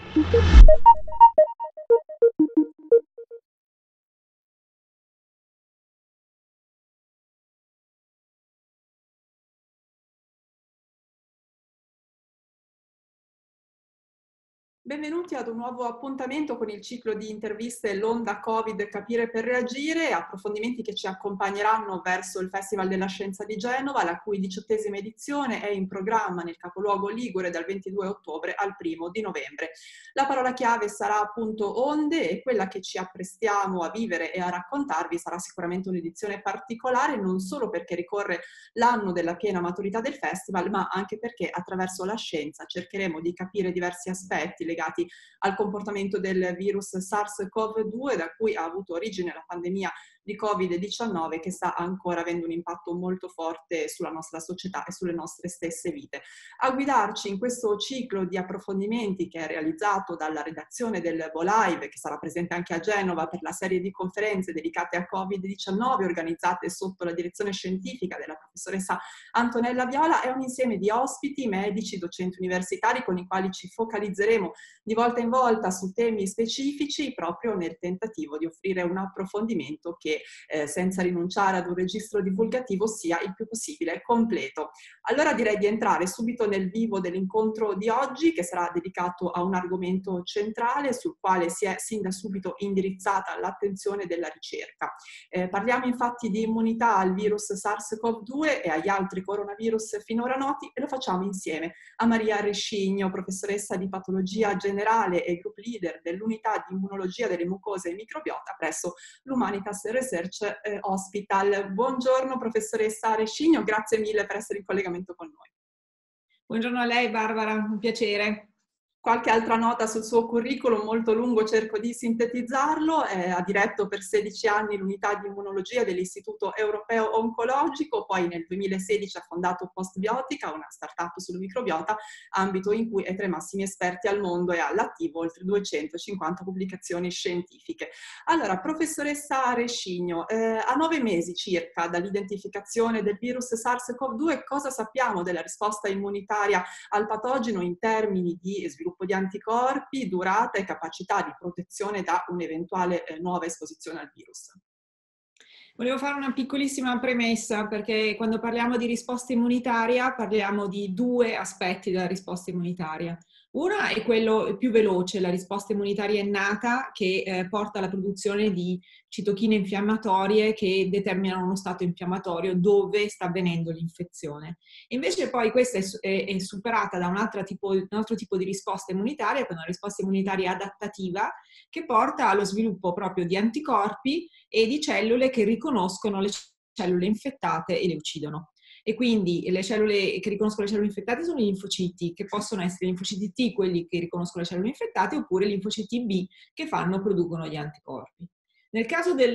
Benvenuti ad un nuovo appuntamento con il ciclo di interviste L'Onda Covid Capire per reagire, approfondimenti che ci accompagneranno verso il Festival della Scienza di Genova, la cui 18ª edizione è in programma nel capoluogo ligure dal 22 ottobre al 1° di novembre. La parola chiave sarà appunto onde e quella che ci apprestiamo a vivere e a raccontarvi sarà sicuramente un'edizione particolare, non solo perché ricorre l'anno della piena maturità del festival, ma anche perché attraverso la scienza cercheremo di capire diversi aspetti legati al comportamento del virus SARS-CoV-2, da cui ha avuto origine la pandemia di Covid-19, che sta ancora avendo un impatto molto forte sulla nostra società e sulle nostre stesse vite. A guidarci in questo ciclo di approfondimenti, che è realizzato dalla redazione del VoLive, che sarà presente anche a Genova per la serie di conferenze dedicate a Covid-19 organizzate sotto la direzione scientifica della professoressa Antonella Viola, è un insieme di ospiti, medici, docenti universitari con i quali ci focalizzeremo di volta in volta su temi specifici, proprio nel tentativo di offrire un approfondimento che senza rinunciare ad un registro divulgativo sia il più possibile completo. Allora direi di entrare subito nel vivo dell'incontro di oggi, che sarà dedicato a un argomento centrale sul quale si è sin da subito indirizzata l'attenzione della ricerca. Parliamo infatti di immunità al virus SARS-CoV-2 e agli altri coronavirus finora noti, e lo facciamo insieme a Maria Rescigno, professoressa di patologia generale e group leader dell'unità di immunologia delle mucose e microbiota presso l'Humanitas Research Hospital. Buongiorno professoressa Rescigno, grazie mille per essere in collegamento con noi. Buongiorno a lei Barbara, un piacere. Qualche altra nota sul suo curriculum molto lungo, cerco di sintetizzarlo. Ha diretto per 16 anni l'unità di immunologia dell'Istituto Europeo Oncologico, poi nel 2016 ha fondato Postbiotica, una startup sul microbiota, ambito in cui è tra i massimi esperti al mondo e ha all'attivo oltre 250 pubblicazioni scientifiche. Allora, professoressa Rescigno, a 9 mesi circa dall'identificazione del virus SARS-CoV-2, cosa sappiamo della risposta immunitaria al patogeno in termini di sviluppo di anticorpi, durata e capacità di protezione da un'eventuale nuova esposizione al virus? Volevo fare una piccolissima premessa perché quando parliamo di risposta immunitaria parliamo di due aspetti della risposta immunitaria. Una è quello più veloce, la risposta immunitaria innata che porta alla produzione di citochine infiammatorie che determinano uno stato infiammatorio dove sta avvenendo l'infezione. Invece poi questa è superata da un altro tipo di risposta immunitaria, che è una risposta immunitaria adattativa, che porta allo sviluppo proprio di anticorpi e di cellule che riconoscono le cellule infettate e le uccidono. E quindi le cellule che riconoscono le cellule infettate sono gli linfociti, che possono essere i linfociti T, quelli che riconoscono le cellule infettate, oppure gli linfociti B, che producono gli anticorpi. Nel caso del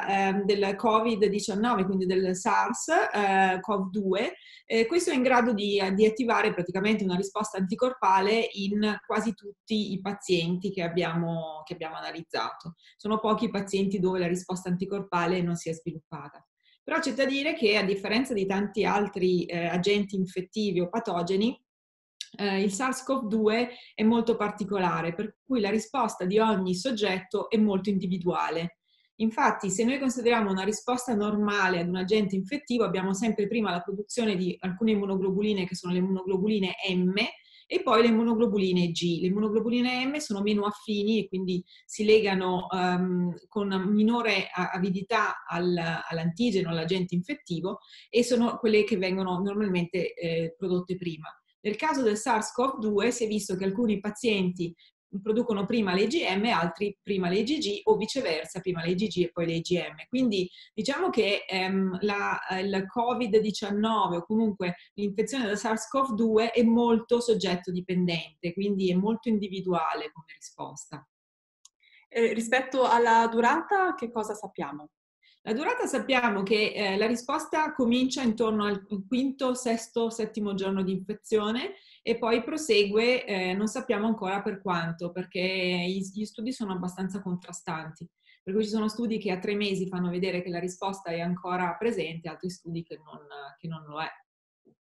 Covid-19, quindi del SARS-CoV-2, questo è in grado di attivare praticamente una risposta anticorpale in quasi tutti i pazienti che abbiamo analizzato. Sono pochi i pazienti dove la risposta anticorpale non si è sviluppata. Però c'è da dire che, a differenza di tanti altri agenti infettivi o patogeni, il SARS-CoV-2 è molto particolare, per cui la risposta di ogni soggetto è molto individuale. Infatti, se noi consideriamo una risposta normale ad un agente infettivo, abbiamo sempre prima la produzione di alcune immunoglobuline, che sono le immunoglobuline M, e poi le immunoglobuline G. Le immunoglobuline M sono meno affini e quindi si legano con minore avidità all'antigeno, all'agente infettivo, e sono quelle che vengono normalmente prodotte prima. Nel caso del SARS-CoV-2 si è visto che alcuni pazienti producono prima le IgM e altri prima le IgG, o viceversa, prima le IgG e poi le IgM. Quindi diciamo che il Covid-19 o comunque l'infezione da SARS-CoV-2 è molto soggetto dipendente, quindi è molto individuale come risposta. Rispetto alla durata, che cosa sappiamo? La durata sappiamo che la risposta comincia intorno al quinto, sesto, settimo giorno di infezione e poi prosegue, non sappiamo ancora per quanto, perché gli studi sono abbastanza contrastanti. Per cui ci sono studi che a 3 mesi fanno vedere che la risposta è ancora presente, altri studi che non lo è.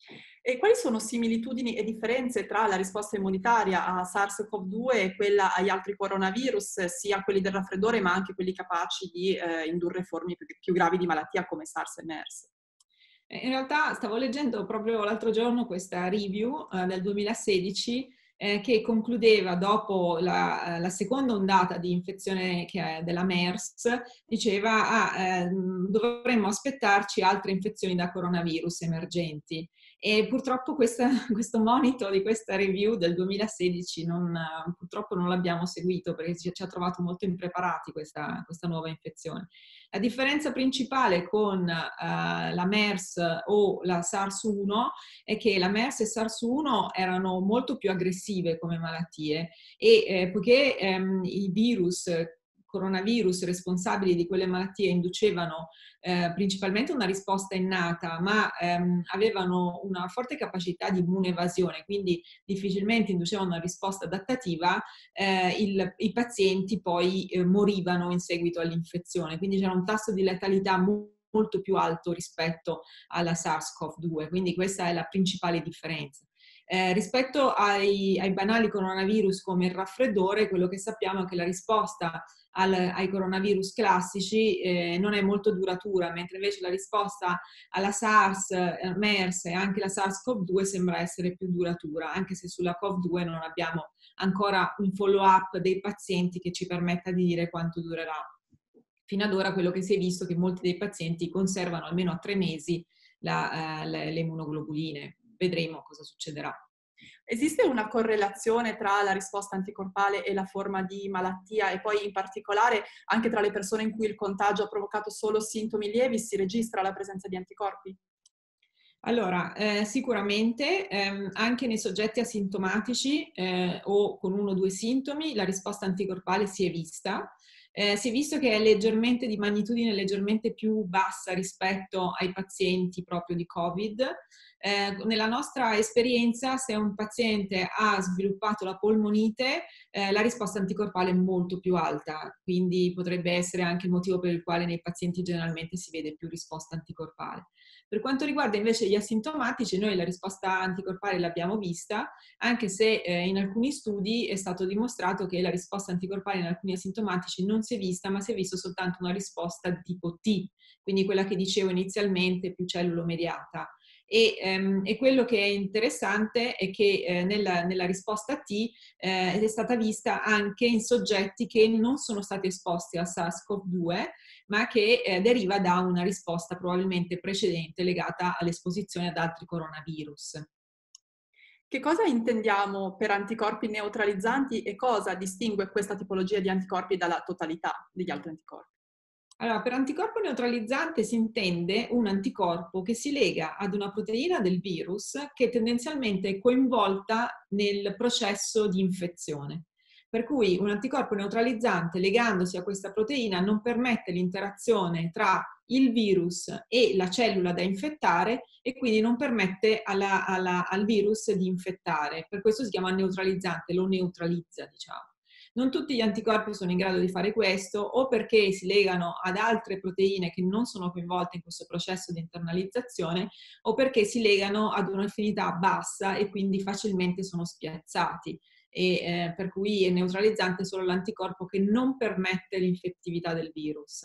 E quali sono similitudini e differenze tra la risposta immunitaria a SARS-CoV-2 e quella agli altri coronavirus, sia quelli del raffreddore ma anche quelli capaci di indurre forme più gravi di malattia come SARS e MERS? In realtà stavo leggendo proprio l'altro giorno questa review del 2016 che concludeva dopo la seconda ondata di infezione che è della MERS, diceva dovremmo aspettarci altre infezioni da coronavirus emergenti. E purtroppo questo monito di questa review del 2016 purtroppo non l'abbiamo seguito perché ci ha trovato molto impreparati questa nuova infezione. La differenza principale con la MERS o la SARS-1 è che la MERS e SARS-1 erano molto più aggressive come malattie e poiché i coronavirus responsabili di quelle malattie inducevano principalmente una risposta innata, ma avevano una forte capacità di immune evasione, quindi difficilmente inducevano una risposta adattativa, i pazienti poi morivano in seguito all'infezione, quindi c'era un tasso di letalità molto più alto rispetto alla SARS-CoV-2, quindi questa è la principale differenza. Rispetto ai banali coronavirus come il raffreddore, quello che sappiamo è che la risposta ai coronavirus classici non è molto duratura, mentre invece la risposta alla SARS, MERS e anche la SARS-CoV-2 sembra essere più duratura, anche se sulla CoV-2 non abbiamo ancora un follow-up dei pazienti che ci permetta di dire quanto durerà. Fino ad ora quello che si è visto è che molti dei pazienti conservano almeno a 3 mesi le immunoglobuline. Vedremo cosa succederà. Esiste una correlazione tra la risposta anticorpale e la forma di malattia e poi in particolare anche tra le persone in cui il contagio ha provocato solo sintomi lievi si registra la presenza di anticorpi? Allora, sicuramente anche nei soggetti asintomatici o con 1 o 2 sintomi la risposta anticorpale si è vista. Si è visto che è leggermente di magnitudine leggermente più bassa rispetto ai pazienti proprio di Covid. Nella nostra esperienza, se un paziente ha sviluppato la polmonite, la risposta anticorpale è molto più alta, quindi potrebbe essere anche il motivo per il quale nei pazienti generalmente si vede più risposta anticorpale. Per quanto riguarda invece gli asintomatici, noi la risposta anticorpale l'abbiamo vista, anche se in alcuni studi è stato dimostrato che la risposta anticorpale in alcuni asintomatici non si è vista, ma si è visto soltanto una risposta di tipo T, quindi quella che dicevo inizialmente più cellulo-mediata. E quello che è interessante è che nella risposta T è stata vista anche in soggetti che non sono stati esposti al SARS-CoV-2, ma che deriva da una risposta probabilmente precedente legata all'esposizione ad altri coronavirus. Che cosa intendiamo per anticorpi neutralizzanti e cosa distingue questa tipologia di anticorpi dalla totalità degli altri anticorpi? Allora, per anticorpo neutralizzante si intende un anticorpo che si lega ad una proteina del virus che tendenzialmente è coinvolta nel processo di infezione. Per cui un anticorpo neutralizzante legandosi a questa proteina non permette l'interazione tra il virus e la cellula da infettare e quindi non permette al virus di infettare. Per questo si chiama neutralizzante, lo neutralizza, diciamo. Non tutti gli anticorpi sono in grado di fare questo o perché si legano ad altre proteine che non sono coinvolte in questo processo di internalizzazione o perché si legano ad un'affinità bassa e quindi facilmente sono spiazzati. Per cui è neutralizzante solo l'anticorpo che non permette l'infettività del virus.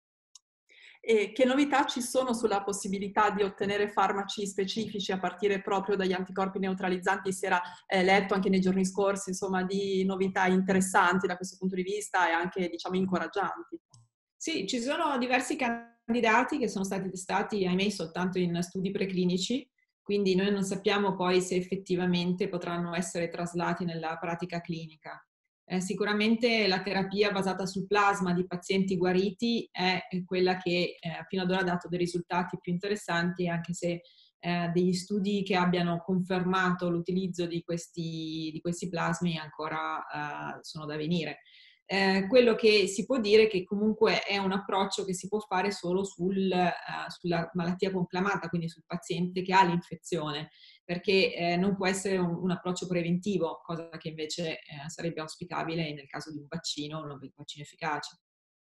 E che novità ci sono sulla possibilità di ottenere farmaci specifici a partire proprio dagli anticorpi neutralizzanti? Si era letto anche nei giorni scorsi, insomma, di novità interessanti da questo punto di vista e anche, diciamo, incoraggianti. Sì, ci sono diversi candidati che sono stati testati, ahimè, soltanto in studi preclinici, quindi noi non sappiamo poi se effettivamente potranno essere traslati nella pratica clinica. Sicuramente la terapia basata sul plasma di pazienti guariti è quella che fino ad ora ha dato dei risultati più interessanti, anche se degli studi che abbiano confermato l'utilizzo di questi plasmi ancora sono da venire. Quello che si può dire è che comunque è un approccio che si può fare solo sulla malattia conclamata, quindi sul paziente che ha l'infezione, perché non può essere un approccio preventivo, cosa che invece sarebbe auspicabile nel caso di un vaccino efficace.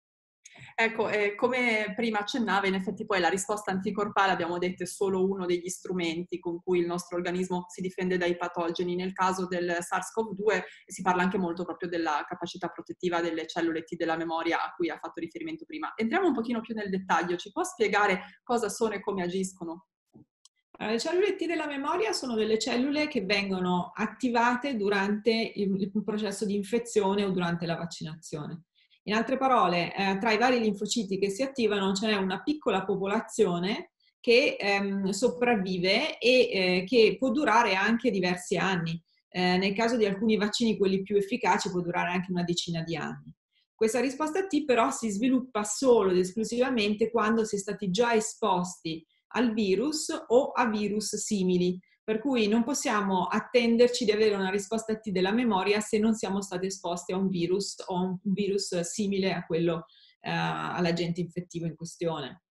Ecco, come prima accennava, in effetti poi la risposta anticorpale, abbiamo detto, è solo uno degli strumenti con cui il nostro organismo si difende dai patogeni. Nel caso del SARS-CoV-2 si parla anche molto proprio della capacità protettiva delle cellule T della memoria a cui ha fatto riferimento prima. Entriamo un pochino più nel dettaglio, ci può spiegare cosa sono e come agiscono? Le cellule T della memoria sono delle cellule che vengono attivate durante il processo di infezione o durante la vaccinazione. In altre parole, tra i vari linfociti che si attivano ce n'è una piccola popolazione che sopravvive e che può durare anche diversi anni. Nel caso di alcuni vaccini, quelli più efficaci, può durare anche una decina di anni. Questa risposta T però si sviluppa solo ed esclusivamente quando si è stati già esposti al virus o a virus simili, per cui non possiamo attenderci di avere una risposta T della memoria se non siamo stati esposti a un virus o a un virus simile a quello all'agente infettivo in questione.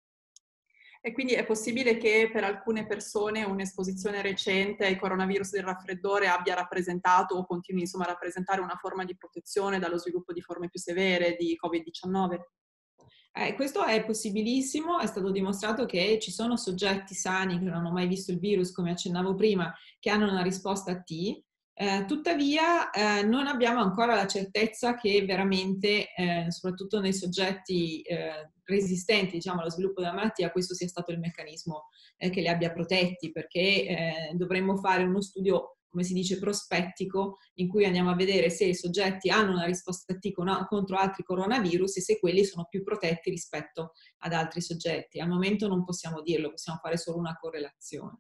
E quindi è possibile che per alcune persone un'esposizione recente ai coronavirus del raffreddore abbia rappresentato o continui insomma a rappresentare una forma di protezione dallo sviluppo di forme più severe di Covid-19? Questo è possibilissimo, è stato dimostrato che ci sono soggetti sani che non hanno mai visto il virus, come accennavo prima, che hanno una risposta T. Tuttavia non abbiamo ancora la certezza che veramente, soprattutto nei soggetti resistenti, diciamo, allo sviluppo della malattia, questo sia stato il meccanismo che li abbia protetti, perché dovremmo fare uno studio, come si dice, prospettico, in cui andiamo a vedere se i soggetti hanno una risposta T contro altri coronavirus e se quelli sono più protetti rispetto ad altri soggetti. Al momento non possiamo dirlo, possiamo fare solo una correlazione.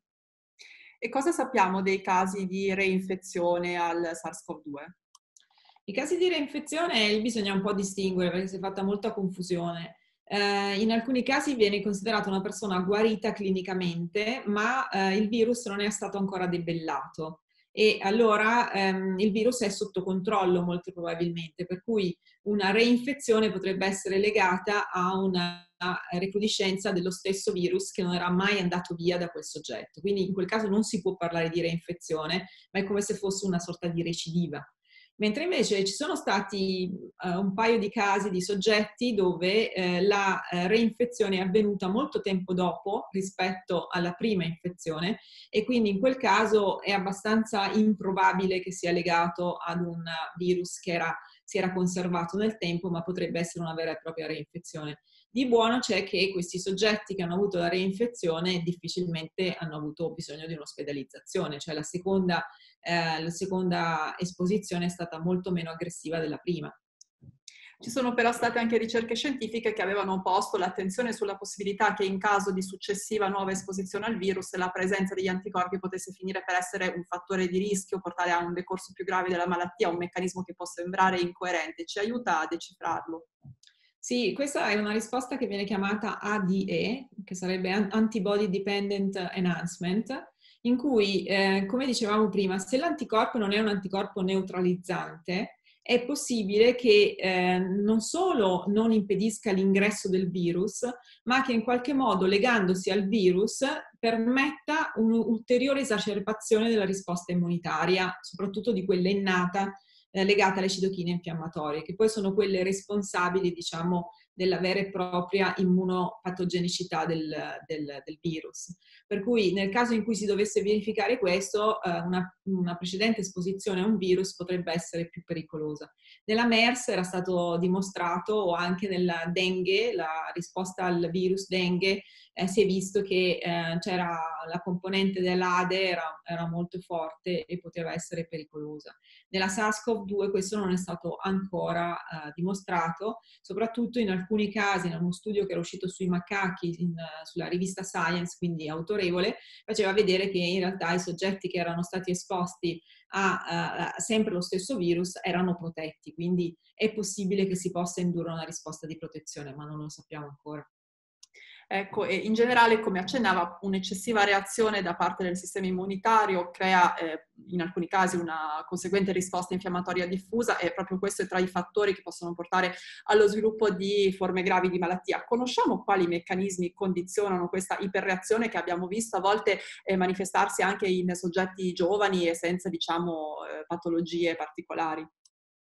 E cosa sappiamo dei casi di reinfezione al SARS-CoV-2? I casi di reinfezione bisogna un po' distinguere perché si è fatta molta confusione. In alcuni casi viene considerata una persona guarita clinicamente, ma il virus non è stato ancora debellato e allora il virus è sotto controllo molto probabilmente, per cui una reinfezione potrebbe essere legata a una recrudescenza dello stesso virus che non era mai andato via da quel soggetto. Quindi in quel caso non si può parlare di reinfezione, ma è come se fosse una sorta di recidiva. Mentre invece ci sono stati un paio di casi di soggetti dove la reinfezione è avvenuta molto tempo dopo rispetto alla prima infezione e quindi in quel caso è abbastanza improbabile che sia legato ad un virus che si era conservato nel tempo, ma potrebbe essere una vera e propria reinfezione. Di buono c'è che questi soggetti che hanno avuto la reinfezione difficilmente hanno avuto bisogno di un'ospedalizzazione, cioè la seconda esposizione è stata molto meno aggressiva della prima. Ci sono però state anche ricerche scientifiche che avevano posto l'attenzione sulla possibilità che in caso di successiva nuova esposizione al virus la presenza degli anticorpi potesse finire per essere un fattore di rischio, portare a un decorso più grave della malattia, un meccanismo che può sembrare incoerente. Ci aiuta a decifrarlo? Sì, questa è una risposta che viene chiamata ADE, che sarebbe Antibody Dependent Enhancement, in cui, come dicevamo prima, se l'anticorpo non è un anticorpo neutralizzante, è possibile che non solo non impedisca l'ingresso del virus, ma che in qualche modo, legandosi al virus, permetta un'ulteriore esacerbazione della risposta immunitaria, soprattutto di quella innata legate alle citochine infiammatorie, che poi sono quelle responsabili, diciamo, della vera e propria immunopatogenicità del virus. Per cui nel caso in cui si dovesse verificare questo, una precedente esposizione a un virus potrebbe essere più pericolosa. Nella MERS era stato dimostrato, o anche nella dengue, la risposta al virus dengue, si è visto che c'era la componente dell'ADE era molto forte e poteva essere pericolosa. Nella SARS-CoV-2 questo non è stato ancora dimostrato, soprattutto in alcuni casi, in uno studio che era uscito sui macachi sulla rivista Science, quindi autorevole, faceva vedere che in realtà i soggetti che erano stati esposti a sempre lo stesso virus erano protetti, quindi è possibile che si possa indurre una risposta di protezione, ma non lo sappiamo ancora. Ecco, e in generale, come accennava, un'eccessiva reazione da parte del sistema immunitario crea in alcuni casi una conseguente risposta infiammatoria diffusa e proprio questo è tra i fattori che possono portare allo sviluppo di forme gravi di malattia. Conosciamo quali meccanismi condizionano questa iperreazione che abbiamo visto a volte manifestarsi anche in soggetti giovani e senza, diciamo, patologie particolari?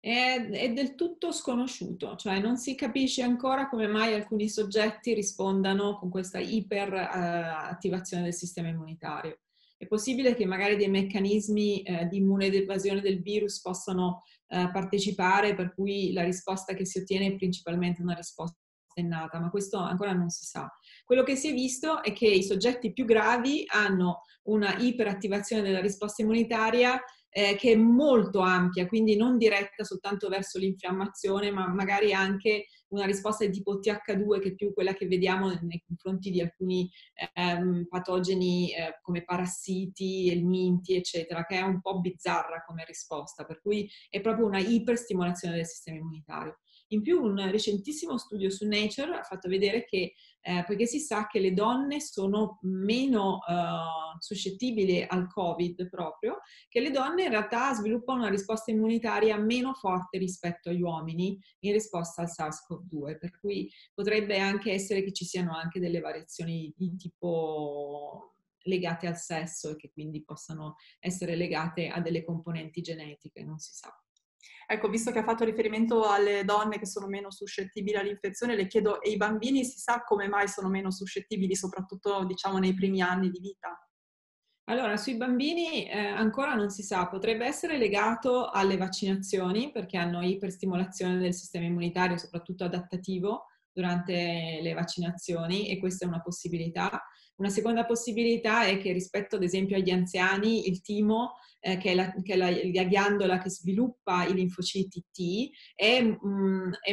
è del tutto sconosciuto, cioè non si capisce ancora come mai alcuni soggetti rispondano con questa iperattivazione del sistema immunitario. È possibile che magari dei meccanismi di immunodevasione del virus possano partecipare, per cui la risposta che si ottiene è principalmente una risposta innata, ma questo ancora non si sa. Quello che si è visto è che i soggetti più gravi hanno una iperattivazione della risposta immunitaria che è molto ampia, quindi non diretta soltanto verso l'infiammazione, ma magari anche una risposta di tipo TH2, che è più quella che vediamo nei confronti di alcuni patogeni come parassiti, elminti, eccetera, che è un po' bizzarra come risposta, per cui è proprio una iperstimolazione del sistema immunitario. In più, un recentissimo studio su Nature ha fatto vedere che, poiché si sa che le donne sono meno suscettibili al Covid proprio, che le donne in realtà sviluppano una risposta immunitaria meno forte rispetto agli uomini in risposta al SARS-CoV-2, per cui potrebbe anche essere che ci siano anche delle variazioni di tipo legate al sesso e che quindi possano essere legate a delle componenti genetiche, non si sa. Ecco, visto che ha fatto riferimento alle donne che sono meno suscettibili all'infezione, le chiedo, e i bambini si sa come mai sono meno suscettibili, soprattutto diciamo nei primi anni di vita? Allora, sui bambini ancora non si sa, potrebbe essere legato alle vaccinazioni perché hanno iperstimolazione del sistema immunitario, soprattutto adattativo, durante le vaccinazioni e questa è una possibilità. Una seconda possibilità è che rispetto ad esempio agli anziani il timo, che è la ghiandola che sviluppa i linfociti T, è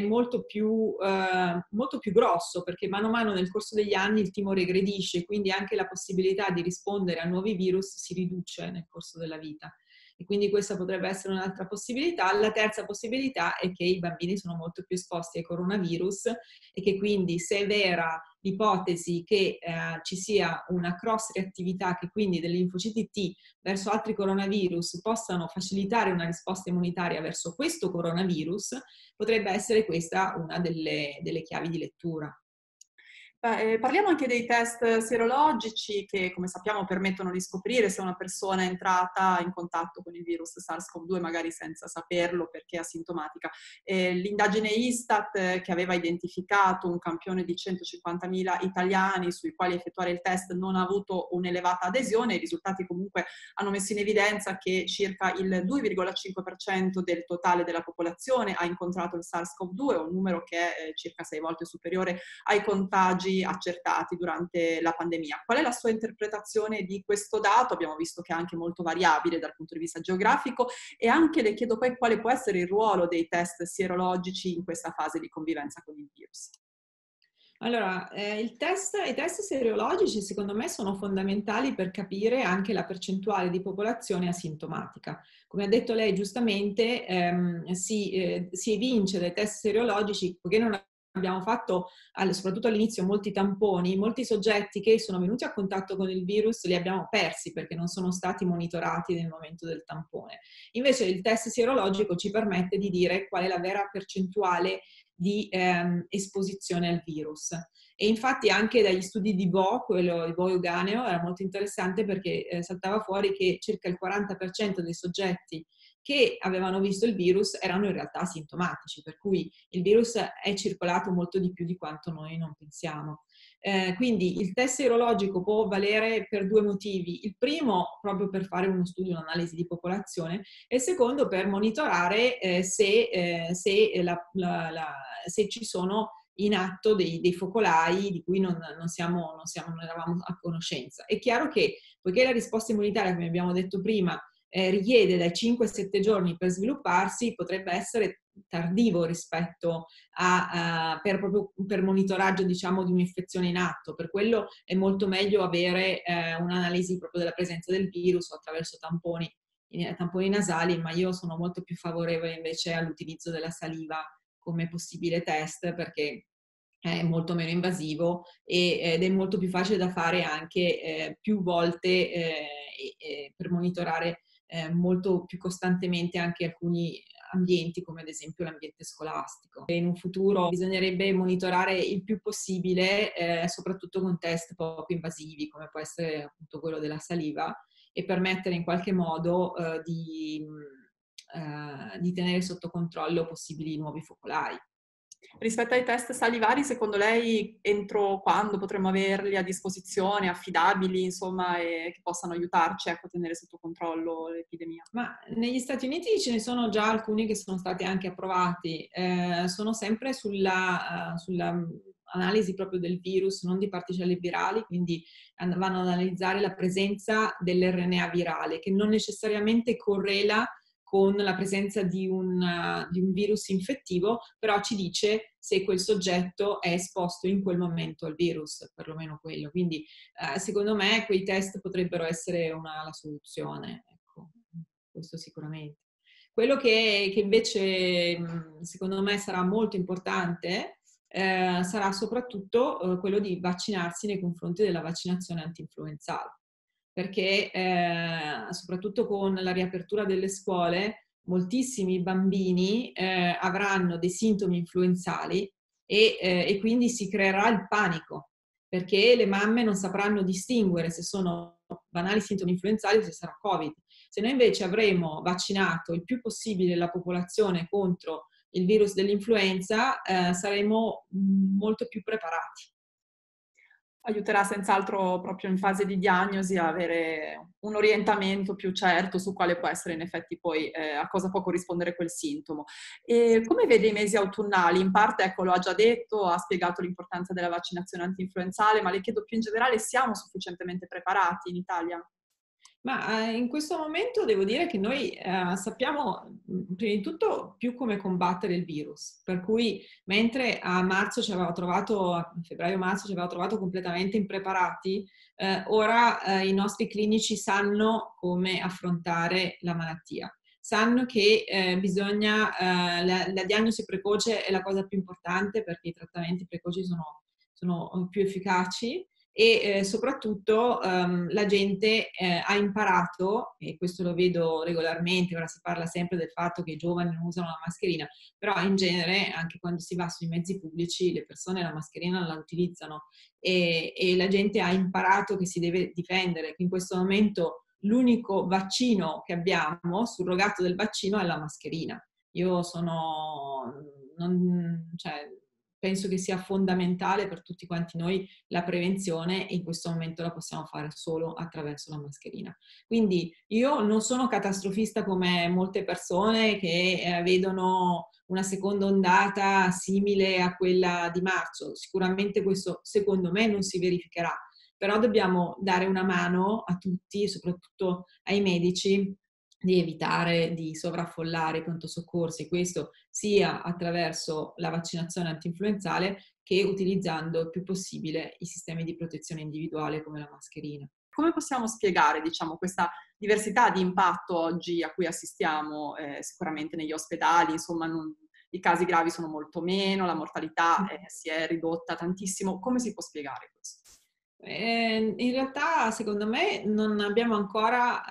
molto più grosso perché mano a mano nel corso degli anni il timo regredisce, quindi anche la possibilità di rispondere a nuovi virus si riduce nel corso della vita. E quindi questa potrebbe essere un'altra possibilità. La terza possibilità è che i bambini sono molto più esposti ai coronavirus e che quindi se è vera l'ipotesi che ci sia una cross reattività, che quindi delle linfociti T verso altri coronavirus possano facilitare una risposta immunitaria verso questo coronavirus, potrebbe essere questa una delle chiavi di lettura. Parliamo anche dei test sierologici che, come sappiamo, permettono di scoprire se una persona è entrata in contatto con il virus SARS-CoV-2, magari senza saperlo perché è asintomatica. L'indagine Istat che aveva identificato un campione di 150.000 italiani sui quali effettuare il test non ha avuto un'elevata adesione, i risultati comunque hanno messo in evidenza che circa il 2,5% del totale della popolazione ha incontrato il SARS-CoV-2, un numero che è circa 6 volte superiore ai contagi accertati durante la pandemia. Qual è la sua interpretazione di questo dato? Abbiamo visto che è anche molto variabile dal punto di vista geografico e anche le chiedo poi quale può essere il ruolo dei test sierologici in questa fase di convivenza con il virus. Allora, i test serologici secondo me sono fondamentali per capire anche la percentuale di popolazione asintomatica. Come ha detto lei giustamente, si evince dai test serologici, poiché non abbiamo fatto, soprattutto all'inizio, molti tamponi, molti soggetti che sono venuti a contatto con il virus li abbiamo persi perché non sono stati monitorati nel momento del tampone. Invece il test sierologico ci permette di dire qual è la vera percentuale di esposizione al virus. E infatti anche dagli studi di Bo, quello di Bo e Euganeo, era molto interessante perché saltava fuori che circa il 40% dei soggetti che avevano visto il virus erano in realtà asintomatici, per cui il virus è circolato molto di più di quanto noi non pensiamo. Quindi il test serologico può valere per due motivi. Il primo, proprio per fare uno studio, un'analisi di popolazione, e il secondo per monitorare se ci sono in atto dei focolai di cui non eravamo a conoscenza. È chiaro che, poiché la risposta immunitaria, come abbiamo detto prima, richiede dai 5 ai 7 giorni per svilupparsi, potrebbe essere tardivo rispetto per monitoraggio, diciamo, di un'infezione in atto. Per quello è molto meglio avere un'analisi proprio della presenza del virus o attraverso tamponi nasali, ma io sono molto più favorevole invece all'utilizzo della saliva come possibile test perché è molto meno invasivo ed è molto più facile da fare anche più volte per monitorare molto più costantemente anche alcuni ambienti come ad esempio l'ambiente scolastico. E in un futuro bisognerebbe monitorare il più possibile, soprattutto con test poco invasivi come può essere appunto quello della saliva e permettere in qualche modo di tenere sotto controllo possibili nuovi focolai. Rispetto ai test salivari, secondo lei entro quando potremmo averli a disposizione, affidabili, insomma, e che possano aiutarci, ecco, a tenere sotto controllo l'epidemia? Ma negli Stati Uniti ce ne sono già alcuni che sono stati anche approvati, sono sempre sulla analisi proprio del virus, non di particelle virali, quindi vanno ad analizzare la presenza dell'RNA virale, che non necessariamente correla con la presenza di un virus infettivo, però ci dice se quel soggetto è esposto in quel momento al virus, perlomeno quello. Quindi secondo me quei test potrebbero essere la soluzione, ecco, questo sicuramente. Quello che invece secondo me sarà molto importante sarà soprattutto quello di vaccinarsi nei confronti della vaccinazione antinfluenzale, perché soprattutto con la riapertura delle scuole moltissimi bambini avranno dei sintomi influenzali e quindi si creerà il panico, perché le mamme non sapranno distinguere se sono banali sintomi influenzali o se sarà Covid. Se noi invece avremo vaccinato il più possibile la popolazione contro il virus dell'influenza, saremo molto più preparati. Aiuterà senz'altro proprio in fase di diagnosi a avere un orientamento più certo su quale può essere in effetti poi a cosa può corrispondere quel sintomo. E come vede i mesi autunnali? In parte, ecco, lo ha già detto, ha spiegato l'importanza della vaccinazione antinfluenzale, ma le chiedo più in generale, siamo sufficientemente preparati in Italia? Ma in questo momento devo dire che noi sappiamo prima di tutto più come combattere il virus, per cui mentre a marzo ci aveva trovato, a febbraio-marzo ci aveva trovato completamente impreparati, ora i nostri clinici sanno come affrontare la malattia. Sanno che la diagnosi precoce è la cosa più importante perché i trattamenti precoci sono più efficaci e soprattutto la gente ha imparato, e questo lo vedo regolarmente, ora si parla sempre del fatto che i giovani non usano la mascherina, però in genere anche quando si va sui mezzi pubblici le persone la mascherina non la utilizzano e la gente ha imparato che si deve difendere, che in questo momento l'unico vaccino che abbiamo, surrogato del vaccino, è la mascherina. Io cioè, penso che sia fondamentale per tutti quanti noi la prevenzione e in questo momento la possiamo fare solo attraverso la mascherina. Quindi io non sono catastrofista come molte persone che vedono una seconda ondata simile a quella di marzo. Sicuramente questo secondo me non si verificherà, però dobbiamo dare una mano a tutti, soprattutto ai medici, di evitare di sovraffollare i pronto soccorsi, questo sia attraverso la vaccinazione antinfluenzale che utilizzando il più possibile i sistemi di protezione individuale come la mascherina. Come possiamo spiegare, diciamo, questa diversità di impatto oggi a cui assistiamo sicuramente negli ospedali, insomma, i casi gravi sono molto meno, la mortalità si è ridotta tantissimo. Come si può spiegare questo? In realtà, secondo me, non abbiamo ancora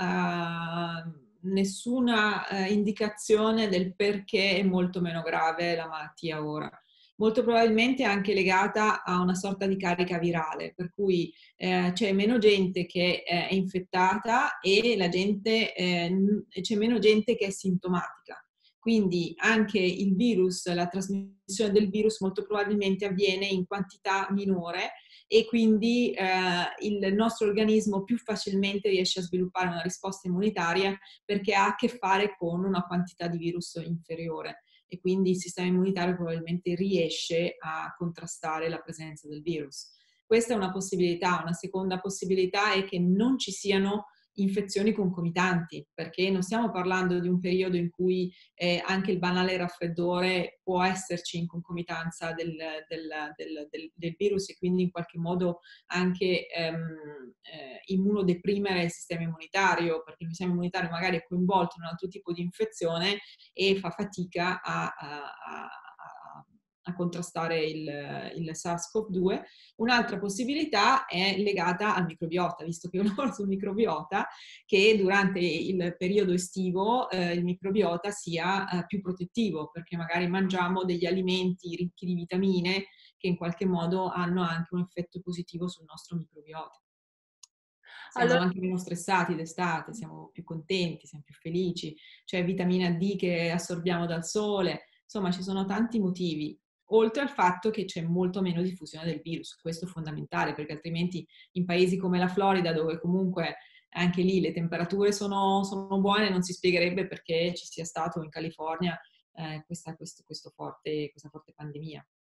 nessuna indicazione del perché è molto meno grave la malattia ora. Molto probabilmente è anche legata a una sorta di carica virale, per cui c'è meno gente che è infettata e c'è meno gente che è sintomatica. Quindi anche il virus, la trasmissione del virus molto probabilmente avviene in quantità minore e quindi il nostro organismo più facilmente riesce a sviluppare una risposta immunitaria perché ha a che fare con una quantità di virus inferiore e quindi il sistema immunitario probabilmente riesce a contrastare la presenza del virus. Questa è una possibilità. Una seconda possibilità è che non ci siano infezioni concomitanti, perché non stiamo parlando di un periodo in cui anche il banale raffreddore può esserci in concomitanza del virus e quindi in qualche modo anche immunodeprimere il sistema immunitario, perché il sistema immunitario magari è coinvolto in un altro tipo di infezione e fa fatica a contrastare il SARS-CoV-2. Un'altra possibilità è legata al microbiota, visto che io lavoro sul microbiota, che durante il periodo estivo il microbiota sia più protettivo, perché magari mangiamo degli alimenti ricchi di vitamine che in qualche modo hanno anche un effetto positivo sul nostro microbiota. siamo Allora, anche meno stressati d'estate, siamo più contenti, siamo più felici, c'è vitamina D che assorbiamo dal sole, insomma ci sono tanti motivi, oltre al fatto che c'è molto meno diffusione del virus, questo è fondamentale perché altrimenti in paesi come la Florida, dove comunque anche lì le temperature sono buone, non si spiegherebbe perché ci sia stato in California questa forte pandemia.